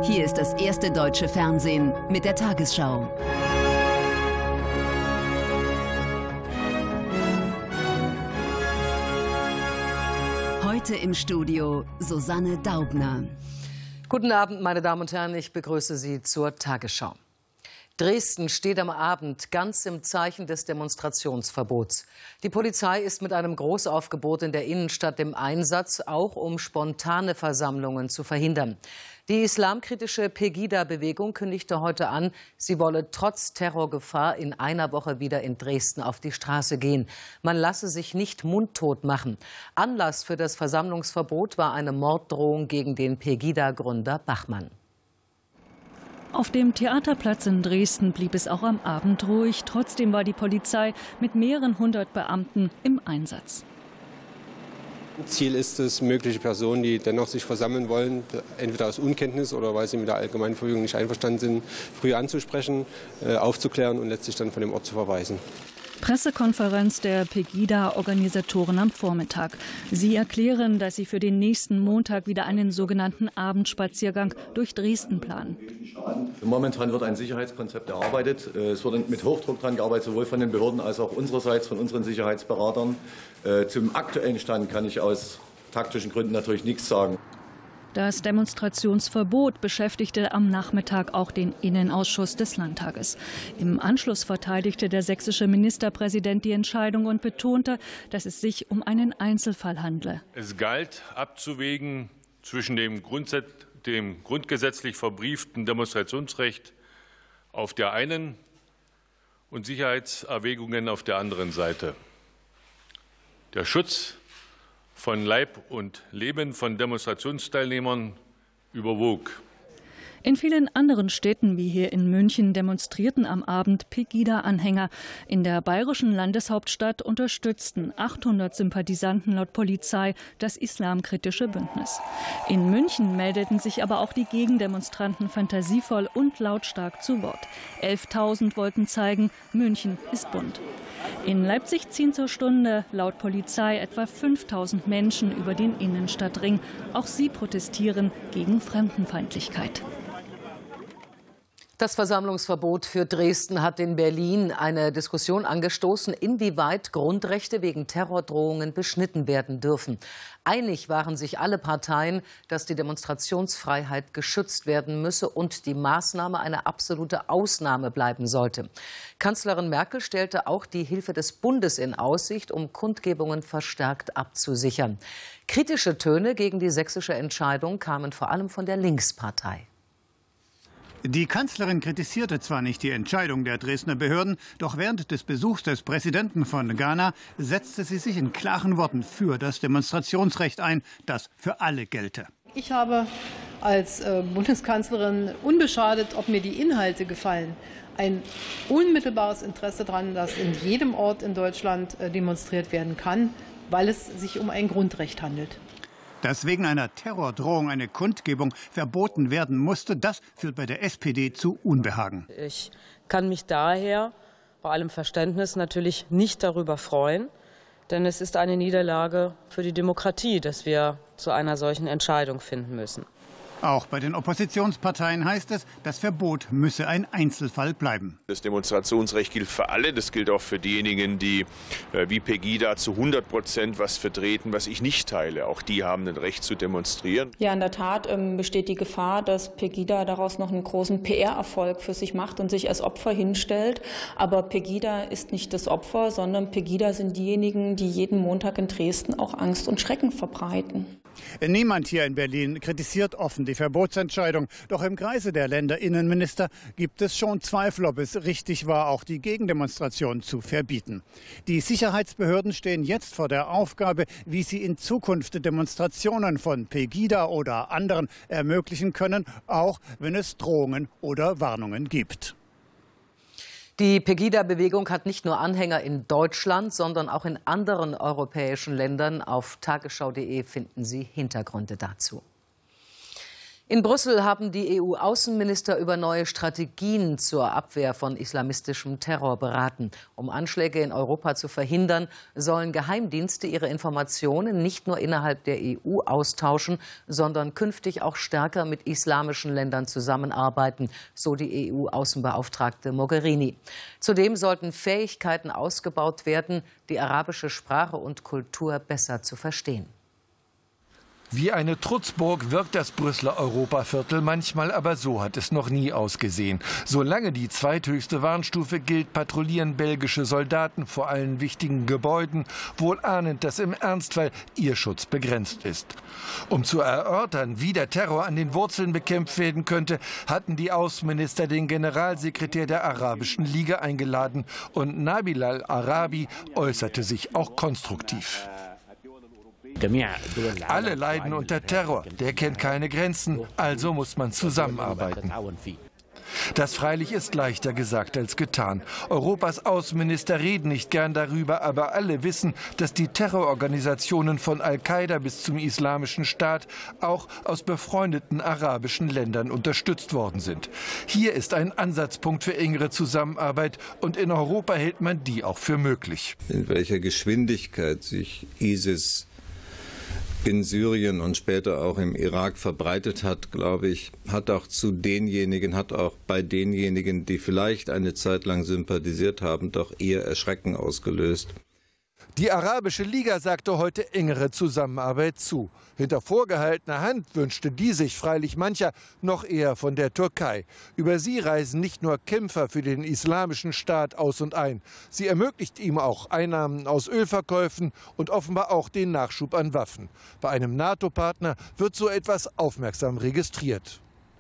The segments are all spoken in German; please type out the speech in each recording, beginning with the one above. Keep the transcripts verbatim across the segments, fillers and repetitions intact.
Hier ist das erste deutsche Fernsehen mit der Tagesschau. Heute im Studio Susanne Daubner. Guten Abend, meine Damen und Herren, ich begrüße Sie zur Tagesschau. Dresden steht am Abend ganz im Zeichen des Demonstrationsverbots. Die Polizei ist mit einem Großaufgebot in der Innenstadt im Einsatz, auch um spontane Versammlungen zu verhindern. Die islamkritische Pegida-Bewegung kündigte heute an, sie wolle trotz Terrorgefahr in einer Woche wieder in Dresden auf die Straße gehen. Man lasse sich nicht mundtot machen. Anlass für das Versammlungsverbot war eine Morddrohung gegen den Pegida-Gründer Bachmann. Auf dem Theaterplatz in Dresden blieb es auch am Abend ruhig. Trotzdem war die Polizei mit mehreren hundert Beamten im Einsatz. Ziel ist es, mögliche Personen, die dennoch sich versammeln wollen, entweder aus Unkenntnis oder weil sie mit der Allgemeinverfügung nicht einverstanden sind, früh anzusprechen, aufzuklären und letztlich dann von dem Ort zu verweisen. Pressekonferenz der Pegida-Organisatoren am Vormittag. Sie erklären, dass sie für den nächsten Montag wieder einen sogenannten Abendspaziergang durch Dresden planen. Momentan wird ein Sicherheitskonzept erarbeitet. Es wird mit Hochdruck daran gearbeitet, sowohl von den Behörden als auch unsererseits von unseren Sicherheitsberatern. Zum aktuellen Stand kann ich aus taktischen Gründen natürlich nichts sagen. Das Demonstrationsverbot beschäftigte am Nachmittag auch den Innenausschuss des Landtages. Im Anschluss verteidigte der sächsische Ministerpräsident die Entscheidung und betonte, dass es sich um einen Einzelfall handle. Es galt abzuwägen zwischen dem, Grundsatz, dem grundgesetzlich verbrieften Demonstrationsrecht auf der einen und Sicherheitserwägungen auf der anderen Seite. Der Schutz von Leib und Leben von Demonstrationsteilnehmern überwog. In vielen anderen Städten, wie hier in München, demonstrierten am Abend Pegida-Anhänger. In der bayerischen Landeshauptstadt unterstützten achthundert Sympathisanten laut Polizei das islamkritische Bündnis. In München meldeten sich aber auch die Gegendemonstranten fantasievoll und lautstark zu Wort. elftausend wollten zeigen, München ist bunt. In Leipzig ziehen zur Stunde laut Polizei etwa fünftausend Menschen über den Innenstadtring. Auch sie protestieren gegen Fremdenfeindlichkeit. Das Versammlungsverbot für Dresden hat in Berlin eine Diskussion angestoßen, inwieweit Grundrechte wegen Terrordrohungen beschnitten werden dürfen. Einig waren sich alle Parteien, dass die Demonstrationsfreiheit geschützt werden müsse und die Maßnahme eine absolute Ausnahme bleiben sollte. Kanzlerin Merkel stellte auch die Hilfe des Bundes in Aussicht, um Kundgebungen verstärkt abzusichern. Kritische Töne gegen die sächsische Entscheidung kamen vor allem von der Linkspartei. Die Kanzlerin kritisierte zwar nicht die Entscheidung der Dresdner Behörden, doch während des Besuchs des Präsidenten von Ghana setzte sie sich in klaren Worten für das Demonstrationsrecht ein, das für alle gelte. Ich habe als Bundeskanzlerin, unbeschadet, ob mir die Inhalte gefallen, ein unmittelbares Interesse daran, dass in jedem Ort in Deutschland demonstriert werden kann, weil es sich um ein Grundrecht handelt. Dass wegen einer Terrordrohung eine Kundgebung verboten werden musste, das führt bei der S P D zu Unbehagen. Ich kann mich daher bei allem Verständnis natürlich nicht darüber freuen, denn es ist eine Niederlage für die Demokratie, dass wir zu einer solchen Entscheidung finden müssen. Auch bei den Oppositionsparteien heißt es, das Verbot müsse ein Einzelfall bleiben. Das Demonstrationsrecht gilt für alle. Das gilt auch für diejenigen, die wie Pegida zu hundert Prozent was vertreten, was ich nicht teile. Auch die haben ein Recht zu demonstrieren. Ja, in der Tat ähm, besteht die Gefahr, dass Pegida daraus noch einen großen P R-Erfolg für sich macht und sich als Opfer hinstellt. Aber Pegida ist nicht das Opfer, sondern Pegida sind diejenigen, die jeden Montag in Dresden auch Angst und Schrecken verbreiten. Niemand hier in Berlin kritisiert offen die Verbotsentscheidung. Doch im Kreise der Länderinnenminister gibt es schon Zweifel, ob es richtig war, auch die Gegendemonstration zu verbieten. Die Sicherheitsbehörden stehen jetzt vor der Aufgabe, wie sie in Zukunft Demonstrationen von Pegida oder anderen ermöglichen können, auch wenn es Drohungen oder Warnungen gibt. Die Pegida-Bewegung hat nicht nur Anhänger in Deutschland, sondern auch in anderen europäischen Ländern. Auf tagesschau punkt de finden Sie Hintergründe dazu. In Brüssel haben die E U-Außenminister über neue Strategien zur Abwehr von islamistischem Terror beraten. Um Anschläge in Europa zu verhindern, sollen Geheimdienste ihre Informationen nicht nur innerhalb der E U austauschen, sondern künftig auch stärker mit islamischen Ländern zusammenarbeiten, so die E U-Außenbeauftragte Mogherini. Zudem sollten Fähigkeiten ausgebaut werden, die arabische Sprache und Kultur besser zu verstehen. Wie eine Trutzburg wirkt das Brüsseler Europaviertel manchmal, aber so hat es noch nie ausgesehen. Solange die zweithöchste Warnstufe gilt, patrouillieren belgische Soldaten vor allen wichtigen Gebäuden, wohl ahnend, dass im Ernstfall ihr Schutz begrenzt ist. Um zu erörtern, wie der Terror an den Wurzeln bekämpft werden könnte, hatten die Außenminister den Generalsekretär der Arabischen Liga eingeladen und Nabil al-Arabi äußerte sich auch konstruktiv. Alle leiden unter Terror, der kennt keine Grenzen, also muss man zusammenarbeiten. Das freilich ist leichter gesagt als getan. Europas Außenminister reden nicht gern darüber, aber alle wissen, dass die Terrororganisationen von Al-Qaida bis zum Islamischen Staat auch aus befreundeten arabischen Ländern unterstützt worden sind. Hier ist ein Ansatzpunkt für engere Zusammenarbeit und in Europa hält man die auch für möglich. In welcher Geschwindigkeit sich ISIS in Syrien und später auch im Irak verbreitet hat, glaube ich, hat auch zu denjenigen, hat auch bei denjenigen, die vielleicht eine Zeit lang sympathisiert haben, doch eher Erschrecken ausgelöst. Die Arabische Liga sagte heute engere Zusammenarbeit zu. Hinter vorgehaltener Hand wünschte die sich freilich mancher noch eher von der Türkei. Über sie reisen nicht nur Kämpfer für den Islamischen Staat aus und ein. Sie ermöglicht ihm auch Einnahmen aus Ölverkäufen und offenbar auch den Nachschub an Waffen. Bei einem NATO-Partner wird so etwas aufmerksam registriert.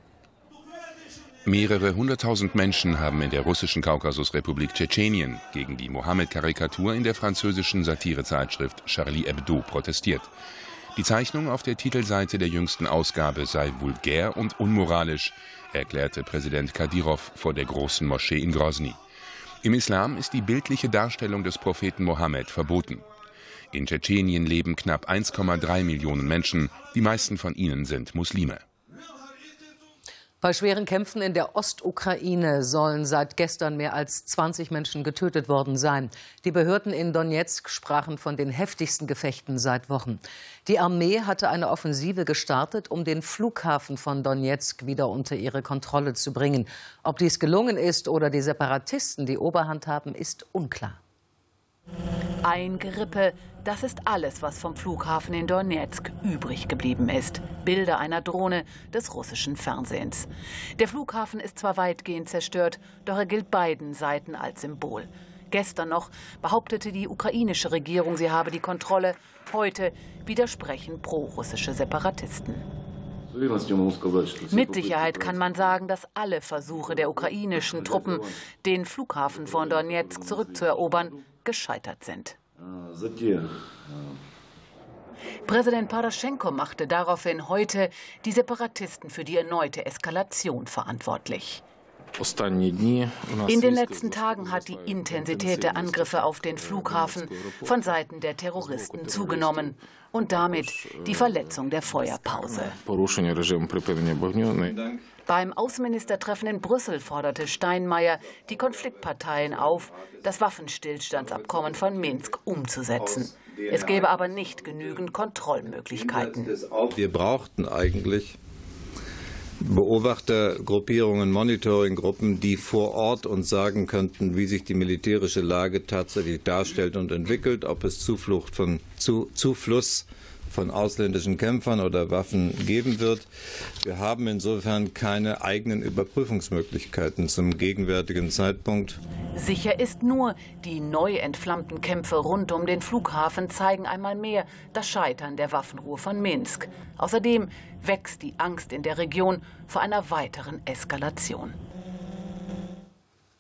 Mehrere hunderttausend Menschen haben in der russischen Kaukasusrepublik Tschetschenien gegen die Mohammed-Karikatur in der französischen Satirezeitschrift Charlie Hebdo protestiert. Die Zeichnung auf der Titelseite der jüngsten Ausgabe sei vulgär und unmoralisch, erklärte Präsident Kadyrov vor der großen Moschee in Grosny. Im Islam ist die bildliche Darstellung des Propheten Mohammed verboten. In Tschetschenien leben knapp eins Komma drei Millionen Menschen, die meisten von ihnen sind Muslime. Bei schweren Kämpfen in der Ostukraine sollen seit gestern mehr als zwanzig Menschen getötet worden sein. Die Behörden in Donezk sprachen von den heftigsten Gefechten seit Wochen. Die Armee hatte eine Offensive gestartet, um den Flughafen von Donezk wieder unter ihre Kontrolle zu bringen. Ob dies gelungen ist oder die Separatisten die Oberhand haben, ist unklar. Ein Gerippe, das ist alles, was vom Flughafen in Donezk übrig geblieben ist. Bilder einer Drohne des russischen Fernsehens. Der Flughafen ist zwar weitgehend zerstört, doch er gilt beiden Seiten als Symbol. Gestern noch behauptete die ukrainische Regierung, sie habe die Kontrolle. Heute widersprechen pro-russische Separatisten. Mit Sicherheit kann man sagen, dass alle Versuche der ukrainischen Truppen, den Flughafen von Donezk zurückzuerobern, gescheitert sind. Präsident Poroschenko machte daraufhin heute die Separatisten für die erneute Eskalation verantwortlich. In den letzten Tagen hat die Intensität der Angriffe auf den Flughafen von Seiten der Terroristen zugenommen und damit die Verletzung der Feuerpause. Beim Außenministertreffen in Brüssel forderte Steinmeier die Konfliktparteien auf, das Waffenstillstandsabkommen von Minsk umzusetzen. Es gäbe aber nicht genügend Kontrollmöglichkeiten. Wir brauchten eigentlich Beobachtergruppierungen, Monitoringgruppen, die vor Ort uns sagen könnten, wie sich die militärische Lage tatsächlich darstellt und entwickelt, ob es Zuflucht von, zu, Zufluss von ausländischen Kämpfern oder Waffen geben wird. Wir haben insofern keine eigenen Überprüfungsmöglichkeiten zum gegenwärtigen Zeitpunkt. Sicher ist nur, die neu entflammten Kämpfe rund um den Flughafen zeigen einmal mehr das Scheitern der Waffenruhe von Minsk. Außerdem wächst die Angst in der Region vor einer weiteren Eskalation.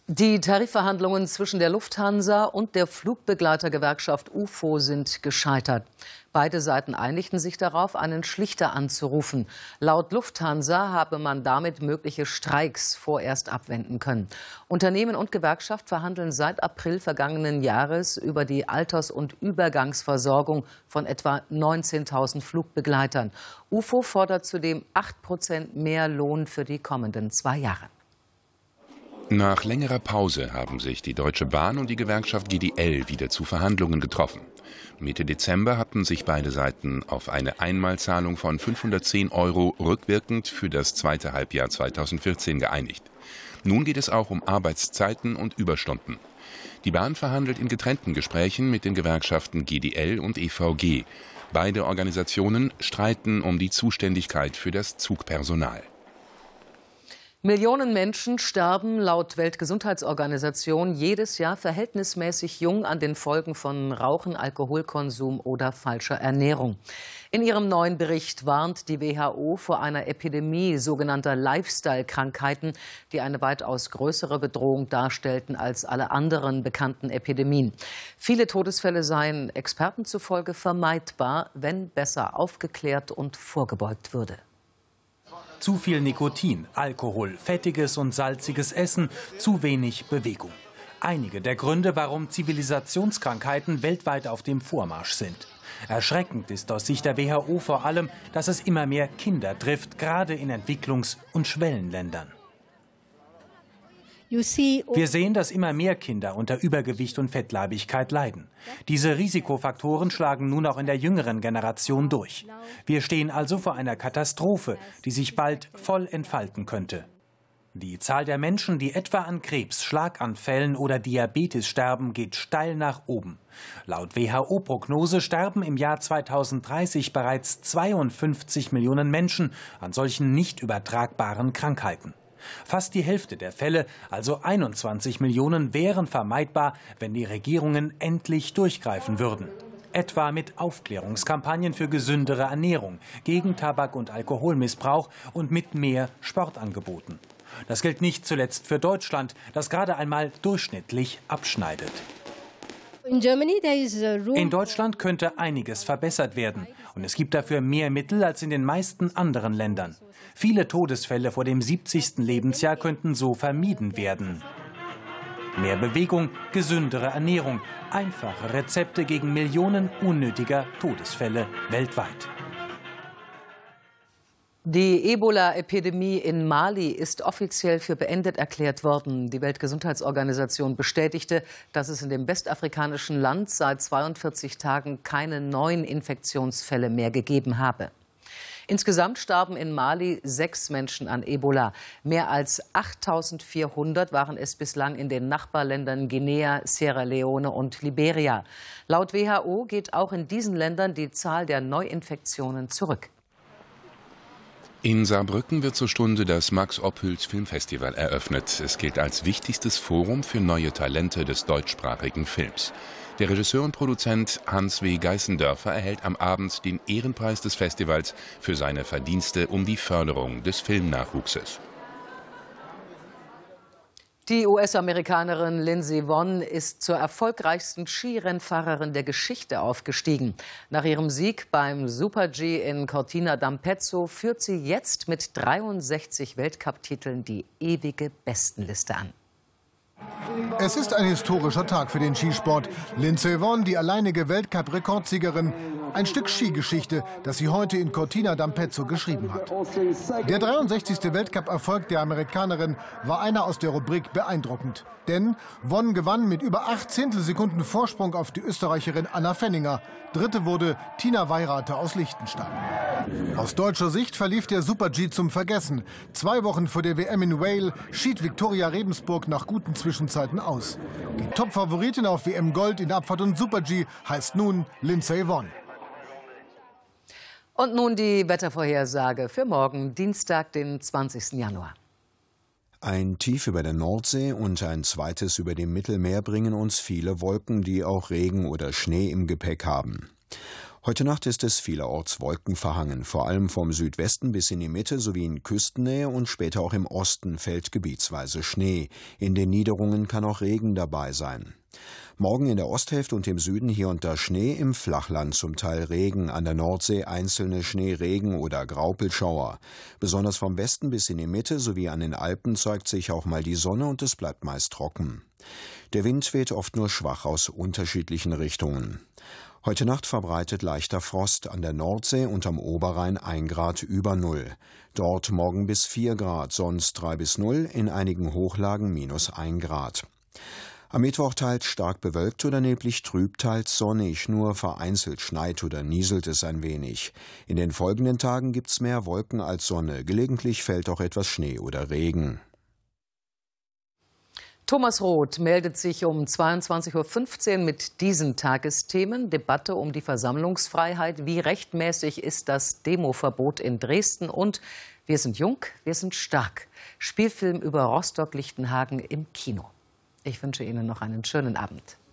Die Tarifverhandlungen zwischen der Lufthansa und der Flugbegleitergewerkschaft U F O sind gescheitert. Beide Seiten einigten sich darauf, einen Schlichter anzurufen. Laut Lufthansa habe man damit mögliche Streiks vorerst abwenden können. Unternehmen und Gewerkschaft verhandeln seit April vergangenen Jahres über die Alters- und Übergangsversorgung von etwa neunzehntausend Flugbegleitern. U F O fordert zudem acht Prozent mehr Lohn für die kommenden zwei Jahre. Nach längerer Pause haben sich die Deutsche Bahn und die Gewerkschaft G D L wieder zu Verhandlungen getroffen. Mitte Dezember hatten sich beide Seiten auf eine Einmalzahlung von fünfhundertzehn Euro rückwirkend für das zweite Halbjahr zweitausendvierzehn geeinigt. Nun geht es auch um Arbeitszeiten und Überstunden. Die Bahn verhandelt in getrennten Gesprächen mit den Gewerkschaften G D L und E V G. Beide Organisationen streiten um die Zuständigkeit für das Zugpersonal. Millionen Menschen sterben laut Weltgesundheitsorganisation jedes Jahr verhältnismäßig jung an den Folgen von Rauchen, Alkoholkonsum oder falscher Ernährung. In ihrem neuen Bericht warnt die W H O vor einer Epidemie sogenannter Lifestyle-Krankheiten, die eine weitaus größere Bedrohung darstellten als alle anderen bekannten Epidemien. Viele Todesfälle seien Experten zufolge vermeidbar, wenn besser aufgeklärt und vorgebeugt würde. Zu viel Nikotin, Alkohol, fettiges und salziges Essen, zu wenig Bewegung. Einige der Gründe, warum Zivilisationskrankheiten weltweit auf dem Vormarsch sind. Erschreckend ist aus Sicht der W H O vor allem, dass es immer mehr Kinder trifft, gerade in Entwicklungs- und Schwellenländern. Wir sehen, dass immer mehr Kinder unter Übergewicht und Fettleibigkeit leiden. Diese Risikofaktoren schlagen nun auch in der jüngeren Generation durch. Wir stehen also vor einer Katastrophe, die sich bald voll entfalten könnte. Die Zahl der Menschen, die etwa an Krebs, Schlaganfällen oder Diabetes sterben, geht steil nach oben. Laut W H O-Prognose sterben im Jahr zweitausenddreißig bereits zweiundfünfzig Millionen Menschen an solchen nicht übertragbaren Krankheiten. Fast die Hälfte der Fälle, also einundzwanzig Millionen, wären vermeidbar, wenn die Regierungen endlich durchgreifen würden. Etwa mit Aufklärungskampagnen für gesündere Ernährung, gegen Tabak- und Alkoholmissbrauch und mit mehr Sportangeboten. Das gilt nicht zuletzt für Deutschland, das gerade einmal durchschnittlich abschneidet. In Deutschland könnte einiges verbessert werden. Und es gibt dafür mehr Mittel als in den meisten anderen Ländern. Viele Todesfälle vor dem siebzigsten Lebensjahr könnten so vermieden werden. Mehr Bewegung, gesündere Ernährung, einfache Rezepte gegen Millionen unnötiger Todesfälle weltweit. Die Ebola-Epidemie in Mali ist offiziell für beendet erklärt worden. Die Weltgesundheitsorganisation bestätigte, dass es in dem westafrikanischen Land seit zweiundvierzig Tagen keine neuen Infektionsfälle mehr gegeben habe. Insgesamt starben in Mali sechs Menschen an Ebola. Mehr als achttausendvierhundert waren es bislang in den Nachbarländern Guinea, Sierra Leone und Liberia. Laut W H O geht auch in diesen Ländern die Zahl der Neuinfektionen zurück. In Saarbrücken wird zur Stunde das Max-Ophüls Filmfestival eröffnet. Es gilt als wichtigstes Forum für neue Talente des deutschsprachigen Films. Der Regisseur und Produzent Hans W. Geißendörfer erhält am Abend den Ehrenpreis des Festivals für seine Verdienste um die Förderung des Filmnachwuchses. Die U S-Amerikanerin Lindsey Vonn ist zur erfolgreichsten Skirennfahrerin der Geschichte aufgestiegen. Nach ihrem Sieg beim Super-G in Cortina d'Ampezzo führt sie jetzt mit dreiundsechzig Weltcup-Titeln die ewige Bestenliste an. Es ist ein historischer Tag für den Skisport. Lindsey Vonn, die alleinige Weltcup-Rekordsiegerin. Ein Stück Skigeschichte, das sie heute in Cortina d'Ampezzo geschrieben hat. Der dreiundsechzigste Weltcup-Erfolg der Amerikanerin war einer aus der Rubrik beeindruckend. Denn Vonn gewann mit über acht Zehntelsekunden Vorsprung auf die Österreicherin Anna Fenninger. Dritte wurde Tina Weirater aus Liechtenstein. Aus deutscher Sicht verlief der Super-G zum Vergessen. Zwei Wochen vor der W M in Wales schied Viktoria Rebensburg nach guten Zwischenzeiten aus. Die Top-Favoritin auf W M Gold in Abfahrt und Super-G heißt nun Lindsey Vonn. Und nun die Wettervorhersage für morgen, Dienstag, den zwanzigsten Januar. Ein Tief über der Nordsee und ein zweites über dem Mittelmeer bringen uns viele Wolken, die auch Regen oder Schnee im Gepäck haben. Heute Nacht ist es vielerorts wolkenverhangen. Vor allem vom Südwesten bis in die Mitte sowie in Küstennähe und später auch im Osten fällt gebietsweise Schnee. In den Niederungen kann auch Regen dabei sein. Morgen in der Osthälfte und im Süden hier und da Schnee, im Flachland zum Teil Regen, an der Nordsee einzelne Schneeregen- oder Graupelschauer. Besonders vom Westen bis in die Mitte sowie an den Alpen zeigt sich auch mal die Sonne und es bleibt meist trocken. Der Wind weht oft nur schwach aus unterschiedlichen Richtungen. Heute Nacht verbreitet leichter Frost, an der Nordsee und am Oberrhein ein Grad über Null. Dort morgen bis vier Grad, sonst drei bis null, in einigen Hochlagen minus ein Grad. Am Mittwoch teils stark bewölkt oder neblig trüb, teils sonnig, nur vereinzelt schneit oder nieselt es ein wenig. In den folgenden Tagen gibt's mehr Wolken als Sonne, gelegentlich fällt auch etwas Schnee oder Regen. Thomas Roth meldet sich um zweiundzwanzig Uhr fünfzehn mit diesen Tagesthemen. Debatte um die Versammlungsfreiheit. Wie rechtmäßig ist das Demoverbot in Dresden? Und wir sind jung, wir sind stark. Spielfilm über Rostock-Lichtenhagen im Kino. Ich wünsche Ihnen noch einen schönen Abend.